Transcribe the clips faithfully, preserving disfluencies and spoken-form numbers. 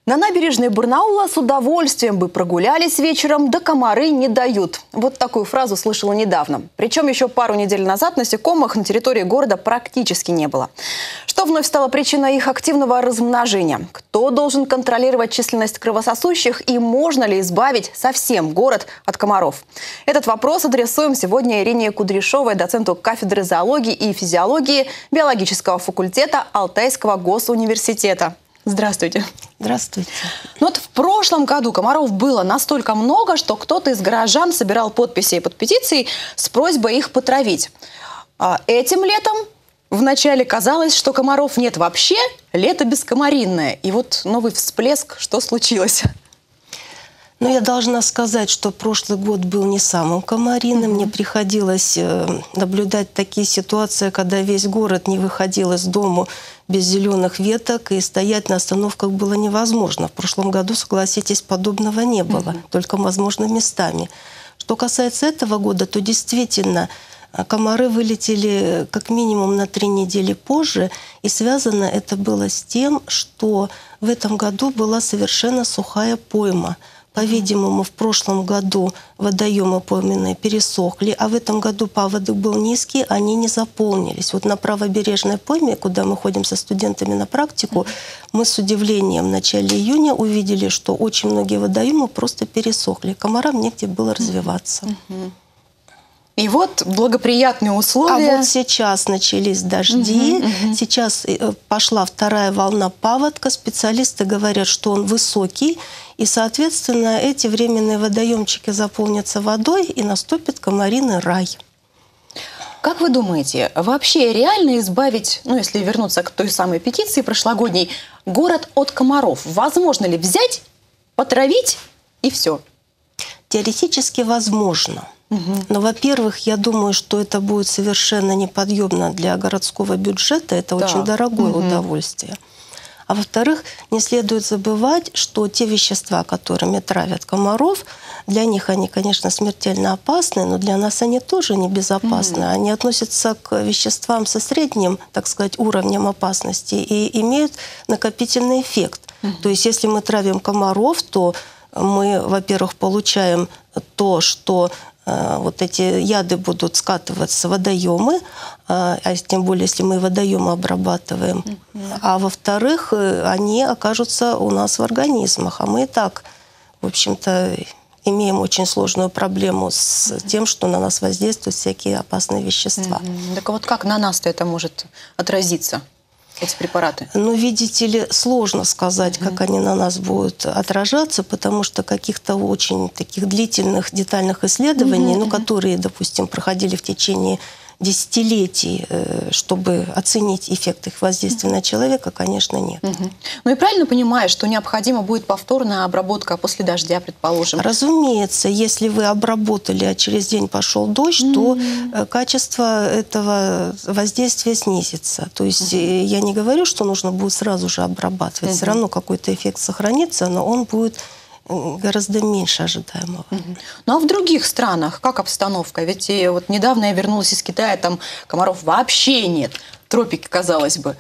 На набережной Барнаула с удовольствием бы прогулялись вечером, да комары не дают. Вот такую фразу слышала недавно. Причем еще пару недель назад насекомых на территории города практически не было. Что вновь стало причиной их активного размножения? Кто должен контролировать численность кровососущих и можно ли избавить совсем город от комаров? Этот вопрос адресуем сегодня Ирине Кудряшовой, доценту кафедры зоологии и физиологии биологического факультета Алтайского госуниверситета. Здравствуйте. Здравствуйте. Ну вот в прошлом году комаров было настолько много, что кто-то из горожан собирал подписи под петицией с просьбой их потравить. А этим летом вначале казалось, что комаров нет вообще, лето бескомаринное. И вот новый всплеск, что случилось? Ну, я должна сказать, что прошлый год был не самым комариным. Mm-hmm. Мне приходилось э, наблюдать такие ситуации, когда весь город не выходил из дома без зеленых веток, и стоять на остановках было невозможно. В прошлом году, согласитесь, подобного не было, mm-hmm. только, возможно, местами. Что касается этого года, то действительно комары вылетели как минимум на три недели позже, и связано это было с тем, что в этом году была совершенно сухая пойма. По-видимому, в прошлом году водоемы пойменные пересохли, а в этом году паводок был низкий, они не заполнились. Вот на правобережной пойме, куда мы ходим со студентами на практику, мы с удивлением в начале июня увидели, что очень многие водоемы просто пересохли. Комарам негде было развиваться. И вот благоприятные условия. А вот сейчас начались дожди, угу, угу. сейчас пошла вторая волна паводка. Специалисты говорят, что он высокий, и, соответственно, эти временные водоемчики заполнятся водой, и наступит комариный рай. Как вы думаете, вообще реально избавить, ну, если вернуться к той самой петиции прошлогодней, город от комаров? Возможно ли взять, потравить и все? Теоретически возможно. Но, во-первых, я думаю, что это будет совершенно неподъемно для городского бюджета. Это да. очень дорогое угу. удовольствие. А во-вторых, не следует забывать, что те вещества, которыми травят комаров, для них они, конечно, смертельно опасны, но для нас они тоже небезопасны. Mm-hmm. Они относятся к веществам со средним, так сказать, уровнем опасности и имеют накопительный эффект. Mm-hmm. То есть, если мы травим комаров, то мы, во-первых, получаем то, что э, вот эти яды будут скатываться в водоемы, э, а тем более, если мы водоемы обрабатываем. Mm-hmm. А во-вторых, э, они окажутся у нас в организмах. А мы и так, в общем-то, имеем очень сложную проблему с mm-hmm. тем, что на нас воздействуют всякие опасные вещества. Mm-hmm. Так вот как на нас-то это может отразиться? Эти препараты? Ну, видите ли, сложно сказать, mm-hmm. как они на нас будут отражаться, потому что каких-то очень таких длительных, детальных исследований, mm-hmm. ну, которые, допустим, проходили в течение десятилетий, чтобы оценить эффект их воздействия mm-hmm. на человека, конечно, нет. Mm-hmm. Ну и правильно понимаешь, что необходима будет повторная обработка после дождя, предположим? Разумеется, если вы обработали, а через день пошел дождь, mm-hmm. то качество этого воздействия снизится. То есть mm-hmm. я не говорю, что нужно будет сразу же обрабатывать. Mm-hmm. Все равно какой-то эффект сохранится, но он будет гораздо меньше ожидаемого. Uh-huh. Ну а в других странах как обстановка? Ведь и вот недавно я вернулась из Китая, там комаров вообще нет. Тропики, казалось бы.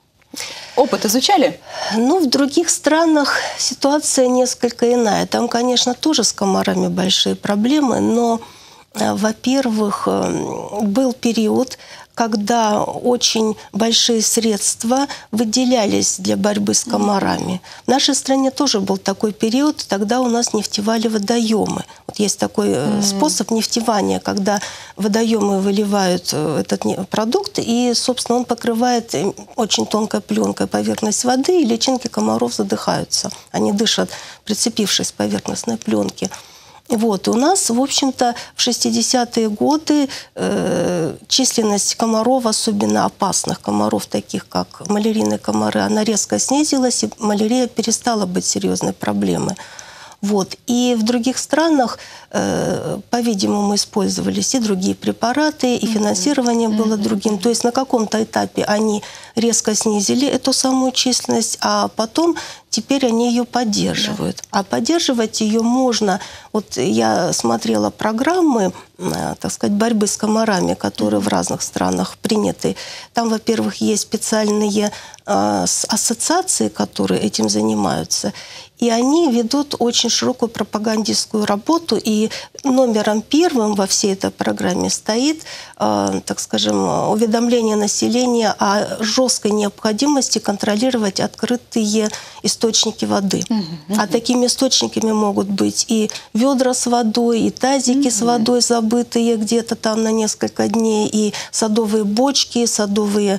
Опыт изучали? Ну, в других странах ситуация несколько иная. Там, конечно, тоже с комарами большие проблемы, но, во-первых, был период, когда очень большие средства выделялись для борьбы с комарами. В нашей стране тоже был такой период, тогда у нас нефтевали водоемы. Вот есть такой mm-hmm. способ нефтевания, когда водоемы выливают этот продукт, и, собственно, он покрывает очень тонкой пленкой поверхность воды, и личинки комаров задыхаются. Они дышат, прицепившись к поверхностной пленке. Вот. У нас, в общем-то, в шестидесятые годы э, численность комаров, особенно опасных комаров, таких как малярийные комары, она резко снизилась, и малярия перестала быть серьезной проблемой. Вот. И в других странах, э, по-видимому, использовались и другие препараты, и финансирование mm-hmm. было другим. То есть на каком-то этапе они резко снизили эту самую численность, а потом теперь они ее поддерживают. Yeah. А поддерживать ее можно... Вот я смотрела программы так сказать, борьбы с комарами, которые в разных странах приняты. Там, во-первых, есть специальные ассоциации, которые этим занимаются, и они ведут очень широкую пропагандистскую работу, и номером первым во всей этой программе стоит, так скажем, уведомление населения о жесткой необходимости контролировать открытые источники воды. Mm-hmm. А такими источниками могут быть и ведра с водой, и тазики mm-hmm. с водой забытые где-то там на несколько дней, и садовые бочки, и садовые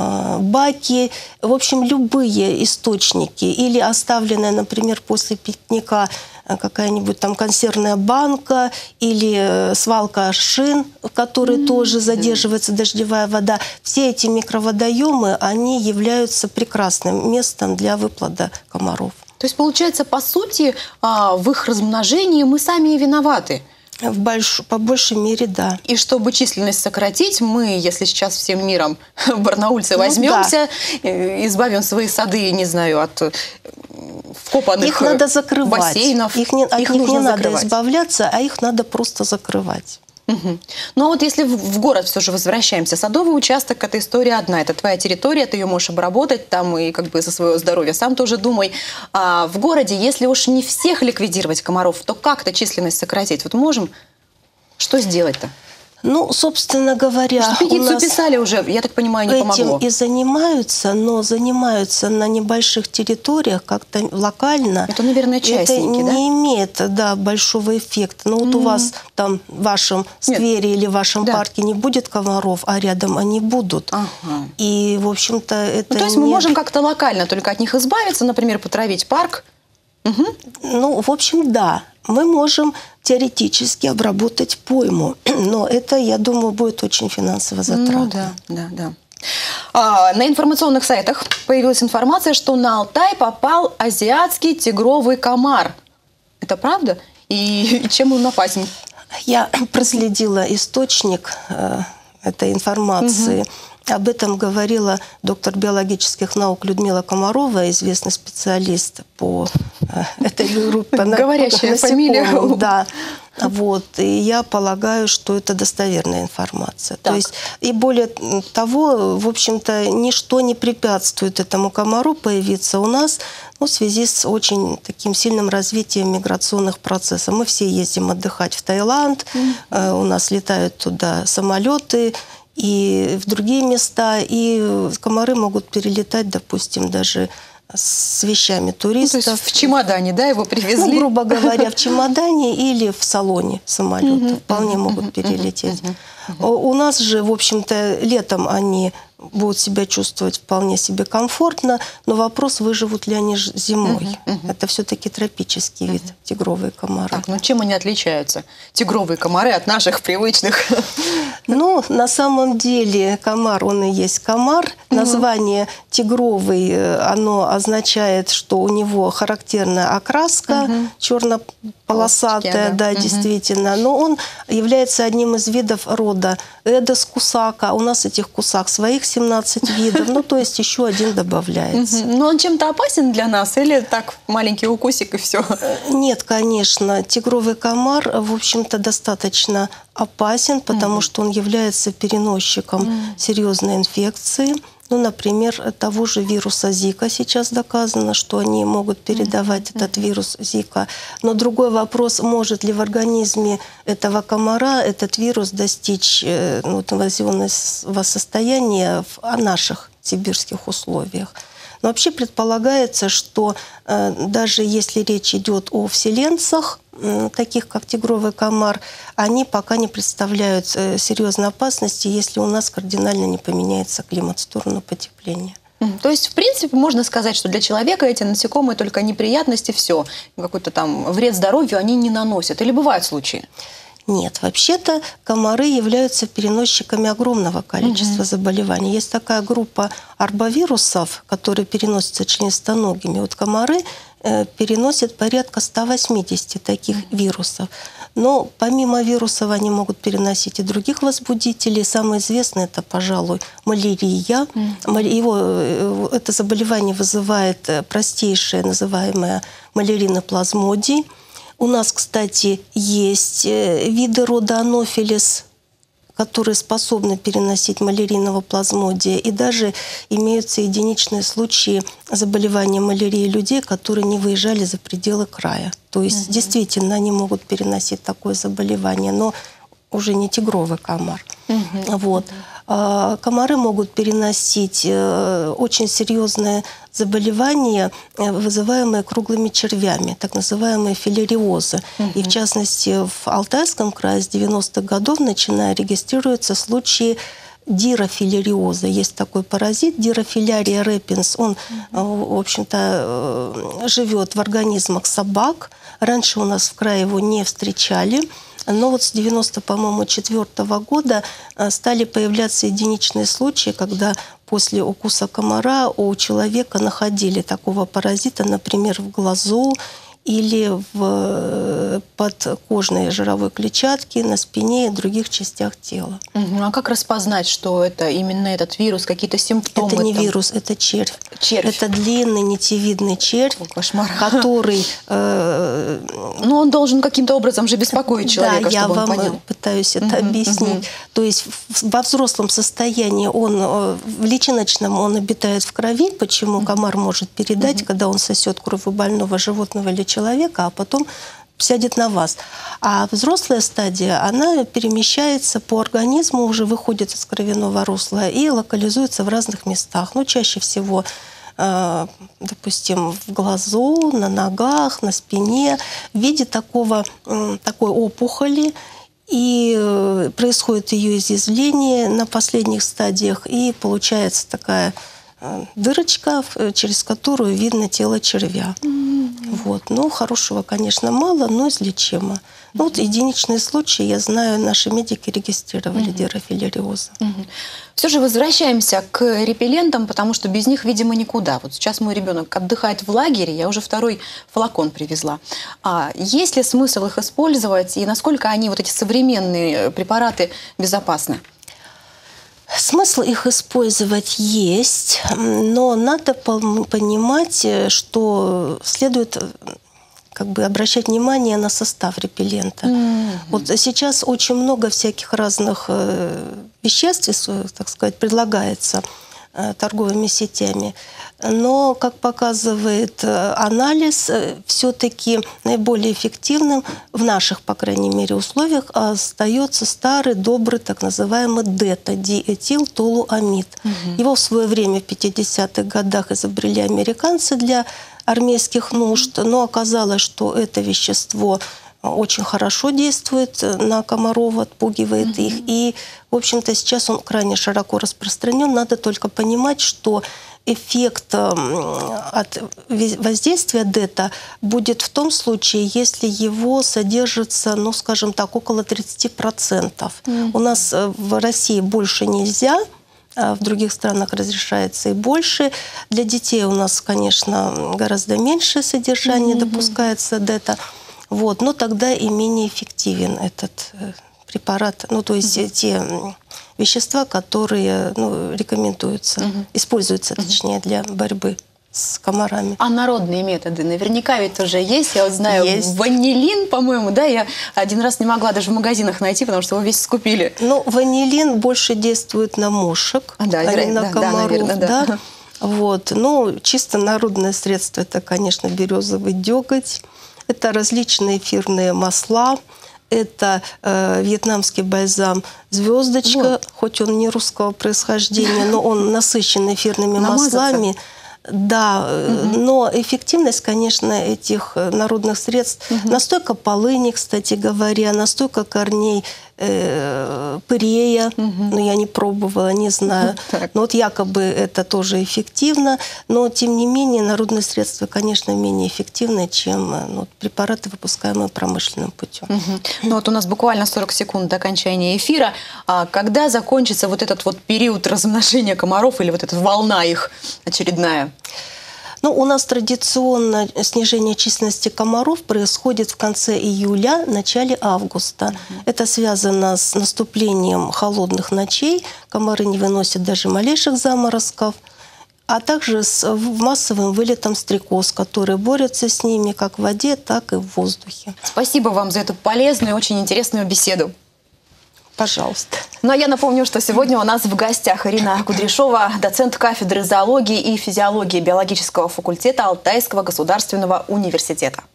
баки, в общем, любые источники, или оставленная, например, после пикника какая-нибудь там консервная банка, или свалка шин, в которой mm-hmm. тоже задерживается дождевая вода. Все эти микроводоемы, они являются прекрасным местом для выплода комаров. То есть, получается, по сути, в их размножении мы сами и виноваты. В больш... По большей мере, да. И чтобы численность сократить, мы, если сейчас всем миром барнаульцы возьмемся, ну, да. избавим свои сады, не знаю, от вкопанных их надо закрывать. бассейнов. Их не, от их них не надо закрывать. избавляться, а их надо просто закрывать. Угу. Ну а вот если в город все же возвращаемся, садовый участок – это история одна, это твоя территория, ты ее можешь обработать там и как бы за свое здоровье сам тоже думай. А в городе, если уж не всех ликвидировать комаров, то как-то численность сократить? Вот можем? Что сделать-то? Ну, собственно говоря, что петицию у нас писали уже, я так понимаю, не этим помогло. И занимаются, но занимаются на небольших территориях, как-то локально. Это, наверное, частники, это да? не имеет, да, большого эффекта. Ну, вот mm-hmm. у вас там в вашем сквере Нет. или в вашем да. парке не будет комаров, а рядом они будут. Ага. И, в общем-то, это ну, то есть не... мы можем как-то локально только от них избавиться, например, потравить парк? Угу. Ну, в общем, да. Мы можем теоретически обработать пойму, но это, я думаю, будет очень финансово затратно. Ну, да, да, да. А, на информационных сайтах появилась информация, что на Алтай попал азиатский тигровый комар. Это правда? И, и чем он опасен? Я проследила источник э, этой информации. Угу. Об этом говорила доктор биологических наук Людмила Комарова, известный специалист по э, этой группе. Говорящая фамилия. Да. Вот. И я полагаю, что это достоверная информация. Так. То есть, и более того, в общем-то, ничто не препятствует этому комару появиться у нас, ну, в связи с очень таким сильным развитием миграционных процессов. Мы все ездим отдыхать в Таиланд, mm-hmm. э, у нас летают туда самолеты, и в другие места, и комары могут перелетать, допустим, даже с вещами туристов. Ну, то есть в чемодане, да, его привезли? Ну, грубо говоря, в чемодане или в салоне самолета. Uh-huh, вполне uh-huh, могут перелететь. Uh-huh, uh-huh. У нас же, в общем-то, летом они будут себя чувствовать вполне себе комфортно, но вопрос, выживут ли они зимой. Uh-huh, uh-huh. Это все-таки тропический вид, uh-huh. тигровые комары. Так, ну чем они отличаются, тигровые комары, от наших привычных? Ну, на самом деле, комар, он и есть комар. Uh-huh. Название тигровый, оно означает, что у него характерная окраска, uh-huh. черно-полосатая, да, да uh-huh. действительно. Но он является одним из видов рода Эдес кусака. У нас этих кусак своих семнадцать видов, ну, то есть еще один добавляется. Но он чем-то опасен для нас или так маленький укусик и все? Нет, конечно. Тигровый комар, в общем-то, достаточно опасен, потому mm-hmm. что он является переносчиком mm-hmm. серьезной инфекции. Ну, например, того же вируса Зика. Сейчас доказано, что они могут передавать mm-hmm. этот вирус Зика. Но другой вопрос, может ли в организме этого комара этот вирус достичь ну, инвазивного состояния в наших сибирских условиях. Но вообще предполагается, что э, даже если речь идет о вселенцах, э, таких как тигровый комар, они пока не представляют э, серьезной опасности, если у нас кардинально не поменяется климат в сторону потепления. То есть, в принципе, можно сказать, что для человека эти насекомые только неприятности, все. Какой-то там вред здоровью они не наносят. Или бывают случаи? Нет, вообще-то комары являются переносчиками огромного количества угу. заболеваний. Есть такая группа арбовирусов, которые переносятся членистоногими. Вот комары э, переносят порядка ста восьмидесяти таких угу. вирусов. Но помимо вирусов они могут переносить и других возбудителей. Самое известное – это, пожалуй, малярия. Угу. Его, это заболевание вызывает простейшее, называемое малярийный плазмодий. У нас, кстати, есть виды рода Анофилис, которые способны переносить малярийного плазмодия. И даже имеются единичные случаи заболевания малярией людей, которые не выезжали за пределы края. То есть, угу. действительно, они могут переносить такое заболевание, но уже не тигровый комар. Угу. Вот. Комары могут переносить очень серьезное заболевание, вызываемое круглыми червями, так называемые филариозы. Угу. И в частности в Алтайском крае с девяностых годов начиная регистрируются случаи дирофилариоза. Есть такой паразит, дирофилярия репинс. Он, угу. в общем-то, живет в организмах собак. Раньше у нас в крае его не встречали. Но вот с девяносто, по-моему, четвёртого года стали появляться единичные случаи, когда после укуса комара у человека находили такого паразита, например, в глазу или в подкожной жировой клетчатке, на спине и других частях тела. Угу. А как распознать, что это именно этот вирус, какие-то симптомы? Это не там? вирус, это червь. червь. Это длинный нитевидный червь, О, кошмар. который... Э, ну, он должен каким-то образом же беспокоить человека, да, чтобы я он вам понял. пытаюсь это угу, объяснить. Угу. То есть во взрослом состоянии он, в личиночном он обитает в крови. Почему угу. комар может передать, угу. когда он сосет кровь у больного животного или человека, а потом сядет на вас. А взрослая стадия, она перемещается по организму, уже выходит из кровяного русла и локализуется в разных местах. Ну, чаще всего, э, допустим, в глазу, на ногах, на спине, в виде такого, э, такой опухоли. И происходит ее изъязвление на последних стадиях, и получается такая дырочка, через которую видно тело червя. Mm-hmm. Вот. Ну, хорошего, конечно, мало, но излечимо. Mm-hmm. Ну, вот единичные случаи, я знаю, наши медики регистрировали mm-hmm. дирофилариоза. Mm-hmm. Все же возвращаемся к репеллентам, потому что без них, видимо, никуда. Вот сейчас мой ребенок отдыхает в лагере, я уже второй флакон привезла. А есть ли смысл их использовать, и насколько они, вот эти современные препараты, безопасны? Смысл их использовать есть, но надо понимать, что следует как бы обращать внимание на состав репеллента. Mm-hmm. Вот сейчас очень много всяких разных веществ, так сказать, предлагается торговыми сетями. Но, как показывает анализ, все-таки наиболее эффективным в наших, по крайней мере, условиях остается старый, добрый, так называемый ДЭТА, диэтилтолуамид. Угу. Его в свое время в пятидесятых годах изобрели американцы для армейских нужд, но оказалось, что это вещество очень хорошо действует на комаров, отпугивает mm-hmm. их. И, в общем-то, сейчас он крайне широко распространен. Надо только понимать, что эффект от воздействия ДЭТА будет в том случае, если его содержится, ну, скажем так, около тридцати процентов. Mm-hmm. У нас в России больше нельзя, а в других странах разрешается и больше. Для детей у нас, конечно, гораздо меньшее содержание mm-hmm. допускается ДЭТА. Вот, но тогда и менее эффективен этот препарат, ну, то есть mm-hmm. те вещества, которые ну, рекомендуются, mm-hmm. используются, mm-hmm. точнее, для борьбы с комарами. А народные методы наверняка ведь уже есть. Я вот знаю, есть. Ванилин, по-моему, да, я один раз не могла даже в магазинах найти, потому что его весь скупили. Ну, ванилин больше действует на мушек, а, да, а не на да, комаров. Да, наверное, да. Да. Вот. Ну, чисто народное средство – это, конечно, березовый деготь. Это различные эфирные масла, это э, вьетнамский бальзам «Звездочка», вот. Хоть он не русского происхождения, но он насыщен эфирными маслами. Да, угу. но эффективность, конечно, этих народных средств, угу. настойка полыни, кстати говоря, настойка корней э, пырея, угу. но я не пробовала, не знаю. Так. Но вот якобы это тоже эффективно, но тем не менее народные средства, конечно, менее эффективны, чем ну, препараты, выпускаемые промышленным путем. Угу. Ну вот у нас буквально сорок секунд до окончания эфира. А когда закончится вот этот вот период размножения комаров или вот эта волна их очередная? Ну, у нас традиционно снижение численности комаров происходит в конце июля, начале августа. Uh-huh. Это связано с наступлением холодных ночей. Комары не выносят даже малейших заморозков. а также с массовым вылетом стрекоз, которые борются с ними как в воде, так и в воздухе. Спасибо вам за эту полезную и очень интересную беседу. Пожалуйста. Ну а я напомню, что сегодня у нас в гостях Ирина Кудряшова, доцент кафедры зоологии и физиологии биологического факультета Алтайского государственного университета.